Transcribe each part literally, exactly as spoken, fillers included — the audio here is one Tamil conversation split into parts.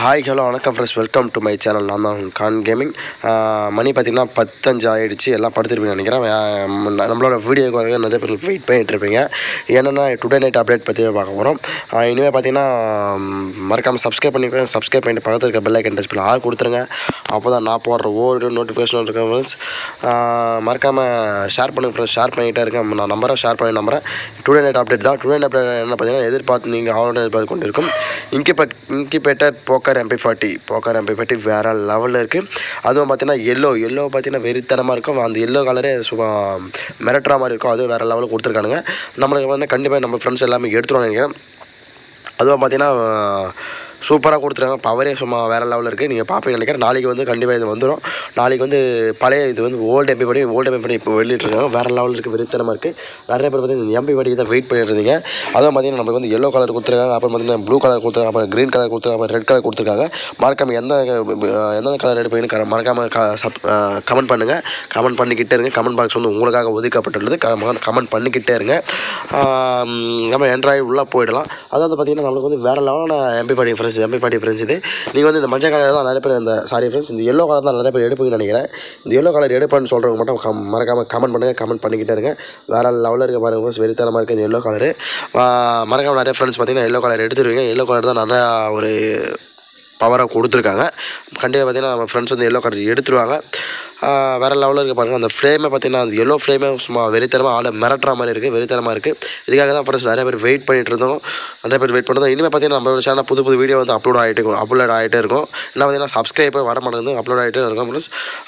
ஹாய் ஹலோ வணக்கம் friends, welcome to my channel. நான் தான் கான் கேமிங். மணி பார்த்திங்கன்னா பத்தஞ்சு ஆகிடுச்சு. எல்லாம் படுத்துருப்பீங்க நினைக்கிறேன். நம்மளோட வீடியோக்காக நிறைய பேர் வெயிட் பண்ணிகிட்டு இருப்பீங்க. என்னென்னா டுடே நைட் அப்டேட் பற்றி பார்க்க போகிறோம். இனிமேல் பார்த்திங்கன்னா மறக்காமல் சப்ஸ்கிரைப் பண்ணிக்கிறேன். சப்ஸ்கிரைப் பண்ணிட்டு பக்கத்தில் இருக்க பெல் ஐக்கன் டச் பண்ணி ஆள் கொடுத்துருங்க. அப்போ தான் நான் போடுற ஒவ்வொரு நோட்டிஃபிகேஷன் இருக்கேன் ஃப்ரெண்ட்ஸ். மறக்காமல் ஷேர் பண்ணுங்கள் ஃப்ரெண்ட்ஸ். ஷேர் பண்ணிக்கிட்டே இருக்கேன். நான் நம்பரை ஷேர் பண்ணி நம்புறேன். டுடே நைட் அப்டேட் தான். டுடே நைட் அப்டேட் என்ன பார்த்தீங்கன்னா எதிர்பார்த்து நீங்கள் அவரோட எதிர்பார்த்து கொண்டு இருக்கும் incubate incubator poker MP forty poker MP forty வேறு லெவலில் இருக்குது. அதுவும் பார்த்தீங்கன்னா எல்லோ எல்லோ பார்த்தீங்கன்னா வெறித்தனமாக இருக்கும். அந்த எல்லோ கலரே சும்மா மிரட்டுற மாதிரி இருக்கும். அதுவும் வேறு லெவலில் கொடுத்துருக்கானுங்க. நம்மளுக்கு வந்து கண்டிப்பாக நம்ம ஃப்ரெண்ட்ஸ் எல்லாமே எடுத்துருவாங்க நினைக்கிறேன். அதுவும் பார்த்தீங்கன்னா சூப்பராக கொடுத்துருக்காங்க. பவரே சும்மா வேறு லெவலில் இருக்குது. நீங்கள் பார்ப்பீங்க நினைக்கிறேன். நாளைக்கு வந்து கண்டிப்பாக இது வந்துடும். நாளைக்கு வந்து பழைய இது வந்து ஓல்டு எம்பி படி ஓல்டு எம்பி படி இப்போ வெளியிட்ருக்காங்க. வேறு லெவலில் இருக்குது. வெறித்தனமாக இருக்குது. நிறைய பேர் பார்த்தீங்கன்னா இந்த எம்பி படிக்கு தான் வெயிட் பண்ணிட்டு இருந்தீங்க. அதுவும் பார்த்தீங்கன்னா நம்மளுக்கு வந்து எல்லோ கலர் கொடுத்துருக்காங்க. அப்புறம் பார்த்தீங்கன்னா ப்ளூ கலர் கொடுத்துருக்காங்க. அப்புறம் க்ரீன் கலர் கொடுத்துருக்காங்க. அப்புறம் ரெட் கலர் கொடுத்துருக்காங்க. மறக்காமல் எந்த எந்த கலர் எடுப்பீங்கன்னு மறக்காமல் க சப் கமெண்ட் பண்ணுங்கள். கமெண்ட் பண்ணிக்கிட்டே இருங்க. கமெண்ட் பாக்ஸ் வந்து உங்களுக்காக ஒதுக்கப்பட்டுள்ளது. கமெண்ட் பண்ணிக்கிட்டே இருங்க. நம்ம ஆண்ட்ராய்டு உள்ளே போயிடலாம். அதாவது பார்த்தீங்கன்னா நம்மளுக்கு வந்து வேறு லெவலான எம்பி படி ஃப்ரெண்ட்ஸ் எம்பி ஃபார்ட்டி ஃப்ரெண்ட்ஸ். இது நீங்கள் வந்து இந்த மஞ்சள் கலர் தான் நிறைய பேர் இந்த சாரி ஃப்ரெண்ட்ஸ் இந்த எல்லோ கலர் தான் நிறைய பேர் எடுப்பீங்கன்னு நினைக்கிறேன். இந்த எல்லோ கலர் எடுப்பேன்னு சொல்கிறவங்க மட்டும் கம் மறக்காமல் கமெண்ட் பண்ணுங்கள். கமெண்ட் பண்ணிக்கிட்டே இருங்க. வேறு லெவலில் இருக்க பாருங்கள் ஃப்ரெண்ட்ஸ். வெறித்தனமாக இருக்குது இந்த எல்லோ கலரு. மறக்காமல் நிறைய ஃப்ரெண்ட்ஸ் பார்த்தீங்கன்னா எல்லோ கலர் எடுத்துருவீங்க. எல்லோ கலர் தான் நிறையா ஒரு பவராக கொடுத்துருக்காங்க. கண்டிப்பாக பார்த்தீங்கன்னா நம்ம ஃப்ரெண்ட்ஸ் வந்து எல்லோ கலர் எடுத்துருவாங்க. வேறு லெவலில் இருக்க பாருங்கள். அந்த ஃப்ளேமை பார்த்தீங்கன்னா அந்த எல்லோ ஃப்ளேமே சும்மா வெறித்தனமாக ஆளை மிரட்டுற மாதிரி இருக்குது. வெறித்தனமாக இருக்குது. இதுக்காக தான் ஃப்ரெண்ட்ஸ் நிறைய பேர் வெயிட் பண்ணிகிட்டு இருந்தோம். நிறைய பேர் வெயிட் பண்ணுறோம். இனிமேல் பார்த்தீங்கன்னா நம்மளோட சேனல் புது புது வீடியோ வந்து அப்லோட் ஆகிட்டு இருக்கும் அப்லோட் ஆகிட்டே இருக்கும். என்ன பார்த்தீங்கன்னா சப்ஸ்கிரைபர் வர மாட்டேங்குது. அப்லோட் ஆகிட்டே இருக்கும் ஃப்ரெண்ட்ஸ்.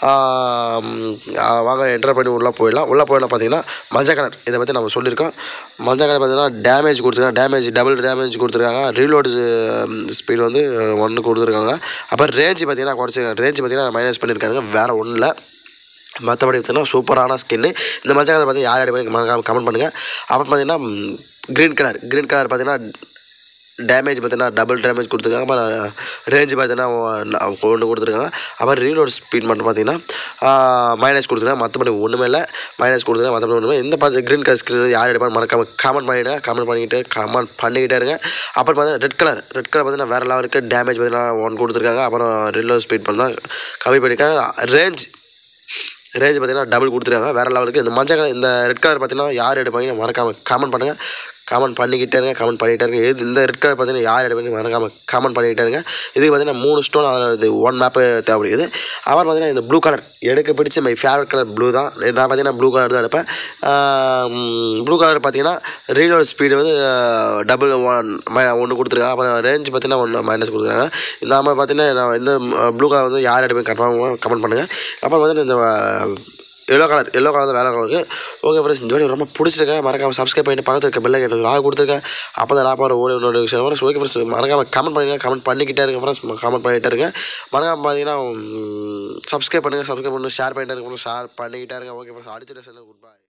வாங்க என்டர் பண்ணி உள்ளே போயிடலாம். உள்ளே போயிடலாம். பார்த்தீங்கன்னா மஞ்சள் கலர் இதை பற்றி நம்ம சொல்லியிருக்கோம். மஞ்சள் கலர் பார்த்தீங்கன்னா டேமேஜ் கொடுத்துருக்காங்க. டேமேஜ் டபுள் டேமேஜ் கொடுத்துருக்காங்க. ரீலோடு ஸ்பீடு வந்து ஒன்று கொடுத்துருக்காங்க. அப்புறம் ரேஞ்சு பார்த்தீங்கன்னா குறைச்சிருக்காங்க. ரேஞ்சு பார்த்தீங்கன்னா மைனஸ் பண்ணியிருக்காங்க. வேறு ஒன்றும் இல்லை. மற்றபடி பார்த்தீங்கன்னா சூப்பரான ஸ்கின்னு. இந்த மஞ்சள் கலர் பார்த்தீங்கன்னா யார் யார் பண்ணி கமெண்ட் பண்ணுங்கள். அப்புறம் பார்த்தீங்கன்னா க்ரீன் கலர் க்ரீன் கலர் பார்த்தீங்கன்னா டேமேஜ் பார்த்தீங்கன்னா டபுள் டேமேஜ் கொடுத்துருக்காங்க. அப்புறம் ரேஞ்சு பார்த்தீங்கன்னா ஒன்று கொடுத்துருக்காங்க. அப்புறம் ரீலோட் ஸ்பீட் மட்டும் பார்த்தீங்கன்னா மைனஸ் கொடுத்துருக்காங்க. மற்றபடி ஒன்றுமே இல்லை. மைனஸ் கொடுத்துருக்காங்க. மற்றபடி ஒன்றுமே இந்த பார்த்து க்ரீன் கலர் ஸ்கின் யார் எடுப்பான்னு மறக்காம கமெண்ட் பண்ணிவிடுங்க. கமெண்ட் பண்ணிக்கிட்டு கமெண்ட் பண்ணிக்கிட்டே இருங்க. அப்புறம் பார்த்தீங்கன்னா ரெட் கலர் ரெட் கலர் பார்த்தீங்கன்னா வேறு லெவல் இருக்குது. டேமேஜ் பார்த்தீங்கன்னா ஒன் கொடுத்துருக்காங்க. அப்புறம் ரீலோட் ஸ்பீட் பண்ணி தான் கம்மி பண்ணியிருக்காங்க. ரேஞ்ச் ரேஞ்சு பார்த்தீங்கன்னா டபுள் கொடுத்துருக்காங்க. வேறு லெவலுக்கு இந்த மஞ்சள் கலர் இந்த ரெட் கலர் பார்த்தீங்கன்னா யார் எடுப்பாங்க மறக்காமல் கமெண்ட் பண்ணுங்கள். கமெண்ட் பண்ணிக்கிட்டே இருங்க. கமெண்ட் பண்ணிகிட்டே இருங்க. எது இந்த ரெட் கலர் பார்த்தீங்கன்னா யார் எடுப்பாங்க மறக்காமல் கமெண்ட் பண்ணிக்கிட்டே இருங்க. இதுக்கு பார்த்தீங்கன்னா மூணு ஸ்டோன் அதாவது ஒன் மேப்பு தேவைப்படுது. அப்புறம் பார்த்தீங்கன்னா இந்த ப்ளூ கலர் எடுக்க பிடிச்ச மை ஃபேவரட் கலர் ப்ளூ தான். நான் பார்த்தீங்கன்னா ப்ளூ கலர் தான் எடுப்பேன். ப்ளூ கலர் பார்த்தீங்கன்னா ரீலோட் ஸ்பீடு வந்து டபுள் ஒன் மை ஒன்று கொடுத்துருக்காங்க. அப்புறம் ரேஞ்ச் பார்த்தீங்கன்னா ஒன்று மைனஸ் கொடுத்துருக்காங்க. இந்த மாதிரி பார்த்தீங்கன்னா நான் இந்த ப்ளூ கலர் வந்து யார் எடுப்பேன் கன்ஃபார்மாக கமெண்ட் பண்ணுங்கள். அப்புறம் பார்த்தீங்கன்னா இந்த எல்லோ கலர் எல்லோ கலர் தான் வேறு கலருக்கு. ஓகே ஃப்ரெண்ட்ஸ், இந்த வீடியோ ரொம்ப பிடிச்சிருக்கேன். மறக்காமல் சப்ஸ்கிரைப் பண்ணிட்டு பக்கத்தில் இருக்க பெல் ஐக்கன் ஆக கொடுத்துருக்கேன். அப்போ தான் நான் போகிற ஓடி ஒன்று விஷயம் ஃப்ரெண்ட்ஸ். ஓகே ஃப்ரெண்ட்ஸ், மறக்காமல் கமெண்ட் பண்ணுங்கள். கமெண்ட் பண்ணிக்கிட்டே இருங்க ஃப்ரெண்ட்ஸ். கமெண்ட் பண்ணிகிட்டே இருங்க. மறக்காமல் பார்த்தீங்கன்னா சப்ஸ்கிரைப் பண்ணுங்கள். சப்ஸ்கிரைப் பண்ணி ஷேர் பண்ணிகிட்டே இருங்க. ஷேர் பண்ணிக்கிட்டே இருங்க. ஓகே ஃப்ரெண்ட்ஸ், அடுத்த குட் பை.